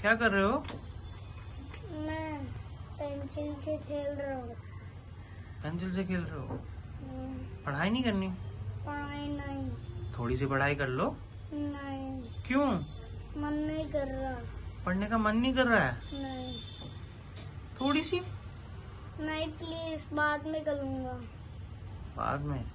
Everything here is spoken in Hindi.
क्या कर रहे हो? मैं पेंसिल से खेल रहा हूँ। पेंसिल से खेल रहे हो? पढ़ाई नहीं करनी? पढ़ाई नहीं। थोड़ी सी पढ़ाई कर लो। नहीं। क्यों? मन नहीं कर रहा। पढ़ने का मन नहीं कर रहा है? नहीं। थोड़ी सी? नहीं प्लीज, बाद में करूँगा। बाद में?